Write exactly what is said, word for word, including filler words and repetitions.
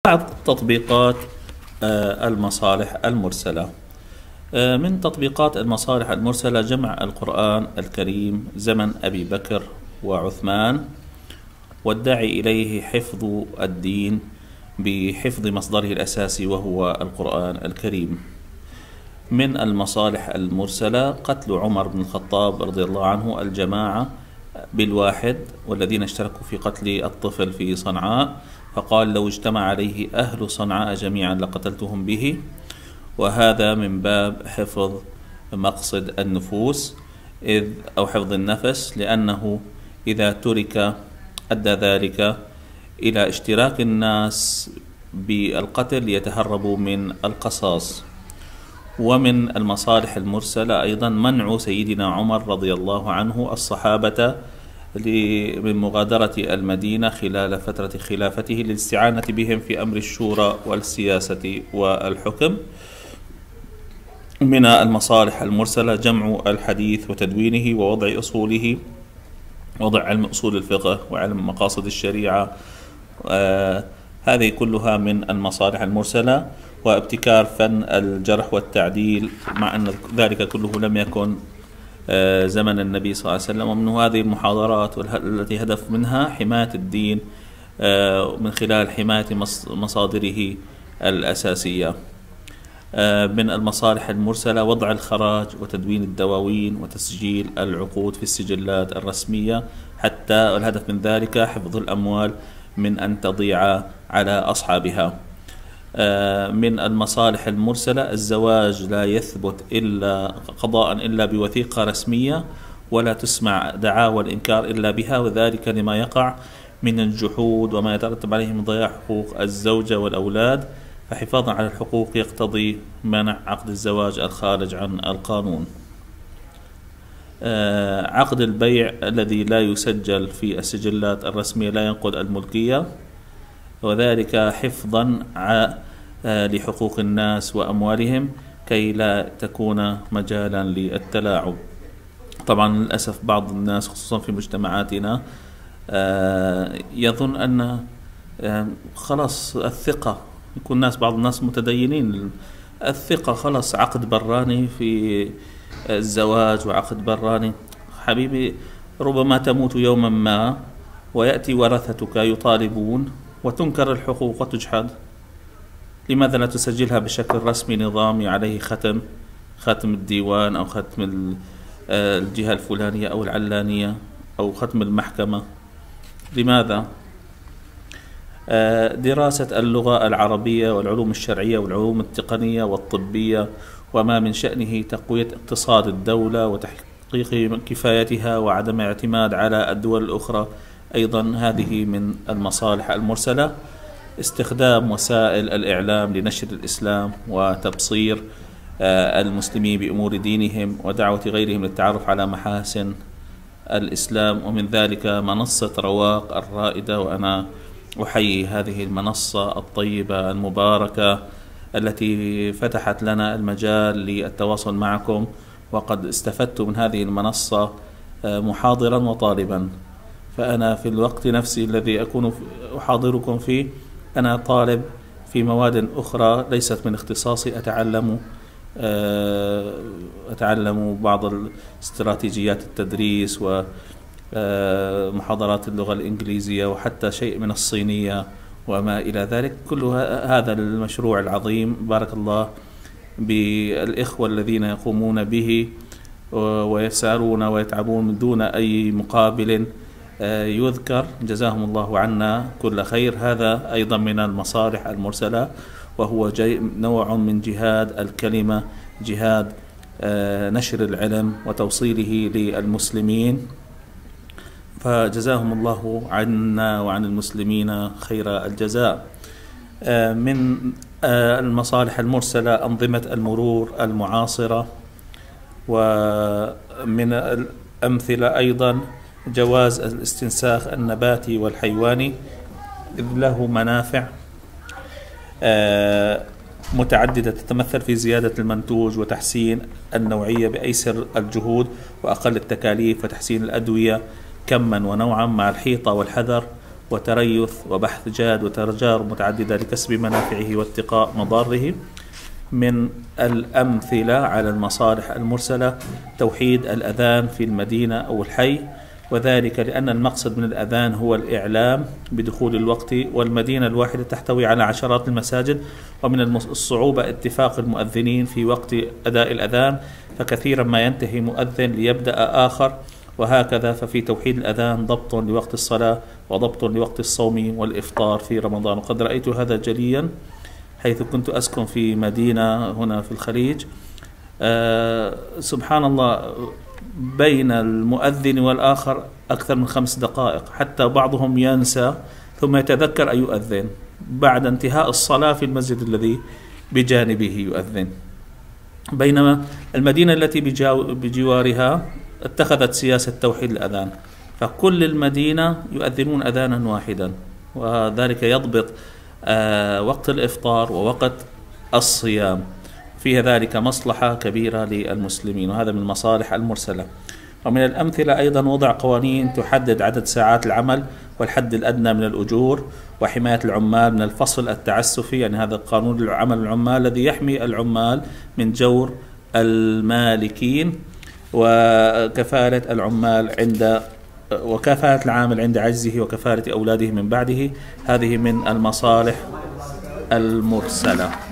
بعض تطبيقات المصالح المرسلة. من تطبيقات المصالح المرسلة جمع القرآن الكريم زمن أبي بكر وعثمان، والداعي إليه حفظ الدين بحفظ مصدره الأساسي وهو القرآن الكريم. من المصالح المرسلة قتل عمر بن الخطاب رضي الله عنه الجماعة بالواحد والذين اشتركوا في قتل الطفل في صنعاء، فقال لو اجتمع عليه أهل صنعاء جميعا لقتلتهم به، وهذا من باب حفظ مقصد النفوس إذ أو حفظ النفس، لأنه إذا ترك أدى ذلك إلى اشتراك الناس بالقتل ليتهربوا من القصاص. ومن المصالح المرسلة أيضا منع سيدنا عمر رضي الله عنه الصحابة من مغادرة المدينة خلال فترة خلافته للاستعانة بهم في أمر الشورى والسياسة والحكم. من المصالح المرسلة جمع الحديث وتدوينه ووضع أصوله، وضع علم أصول الفقه وعلم مقاصد الشريعة، آه هذه كلها من المصالح المرسلة. وابتكار فن الجرح والتعديل، مع أن ذلك كله لم يكن آه زمن النبي صلى الله عليه وسلم. ومن هذه المحاضرات التي هدف منها حماية الدين آه من خلال حماية مصادره الأساسية. آه من المصالح المرسلة وضع الخراج وتدوين الدواوين وتسجيل العقود في السجلات الرسمية، حتى والهدف من ذلك حفظ الأموال من أن تضيع على أصحابها. من المصالح المرسلة الزواج لا يثبت إلا قضاء إلا بوثيقة رسمية، ولا تسمع دعاوى الإنكار إلا بها، وذلك لما يقع من الجحود وما يترتب عليه من ضياع حقوق الزوجة والأولاد، فحفاظا على الحقوق يقتضي منع عقد الزواج الخارج عن القانون. عقد البيع الذي لا يسجل في السجلات الرسمية لا ينقض الملكية، وذلك حفظا لحقوق الناس وأموالهم كي لا تكون مجالا للتلاعب. طبعا للأسف بعض الناس خصوصا في مجتمعاتنا يظن أن خلاص الثقة، يكون الناس بعض الناس متدينين، الثقة خلاص عقد براني في الزواج وعقد براني. حبيبي ربما تموت يوما ما ويأتي ورثتك يطالبون وتنكر الحقوق وتجحد. لماذا لا تسجلها بشكل رسمي نظامي عليه ختم ختم الديوان أو ختم الجهة الفلانية أو العلانية أو ختم المحكمة؟ لماذا؟ دراسة اللغة العربية والعلوم الشرعية والعلوم التقنية والطبية وما من شأنه تقوية اقتصاد الدولة وتحقيق كفايتها وعدم الاعتماد على الدول الأخرى، أيضا هذه من المصالح المرسلة. استخدام وسائل الإعلام لنشر الإسلام وتبصير المسلمين بأمور دينهم ودعوة غيرهم للتعرف على محاسن الإسلام، ومن ذلك منصة رواق الرائدة، وأنا أحيي هذه المنصة الطيبة المباركة التي فتحت لنا المجال للتواصل معكم، وقد استفدت من هذه المنصة محاضرا وطالبا. فأنا في الوقت نفسي الذي أكون أحاضركم فيه أنا طالب في مواد أخرى ليست من اختصاصي، أتعلم أتعلم بعض استراتيجيات التدريس ومحاضرات اللغة الإنجليزية وحتى شيء من الصينية وما إلى ذلك. كل هذا المشروع العظيم بارك الله بالإخوة الذين يقومون به ويسعرون ويتعبون دون أي مقابل يذكر، جزاهم الله عنا كل خير. هذا أيضا من المصالح المرسلة، وهو نوع من جهاد الكلمة، جهاد نشر العلم وتوصيله للمسلمين، فجزاهم الله عنا وعن المسلمين خير الجزاء. من المصالح المرسلة أنظمة المرور المعاصرة، ومن الأمثلة أيضا جواز الاستنساخ النباتي والحيواني إذ له منافع متعددة تتمثل في زيادة المنتوج وتحسين النوعية بأيسر الجهود وأقل التكاليف، وتحسين الأدوية كما ونوعا مع الحيطة والحذر وتريث وبحث جاد وتجارب متعددة لكسب منافعه واتقاء مضاره. من الأمثلة على المصالح المرسلة توحيد الأذان في المدينة أو الحي، وذلك لأن المقصد من الأذان هو الإعلام بدخول الوقت، والمدينة الواحدة تحتوي على عشرات المساجد، ومن الصعوبة اتفاق المؤذنين في وقت أداء الأذان، فكثيرا ما ينتهي مؤذن ليبدأ آخر، وهكذا. ففي توحيد الأذان ضبط لوقت الصلاة وضبط لوقت الصوم والإفطار في رمضان. وقد رأيت هذا جليا حيث كنت أسكن في مدينة هنا في الخليج. أه سبحان الله، بين المؤذن والآخر أكثر من خمس دقائق، حتى بعضهم ينسى ثم يتذكر أن يؤذن بعد انتهاء الصلاة في المسجد الذي بجانبه يؤذن. بينما المدينة التي بجوارها اتخذت سياسة توحيد الأذان، فكل المدينة يؤذنون أذانا واحدا، وذلك يضبط آه وقت الإفطار ووقت الصيام. فيها ذلك مصلحة كبيرة للمسلمين، وهذا من المصالح المرسلة. ومن الأمثلة أيضا وضع قوانين تحدد عدد ساعات العمل والحد الأدنى من الأجور، وحماية العمال من الفصل التعسفي، يعني هذا قانون العمل العمال الذي يحمي العمال من جور المالكين، وكفالة العمال عند وكفالة العامل عند عجزه، وكفالة أولاده من بعده. هذه من المصالح المرسلة.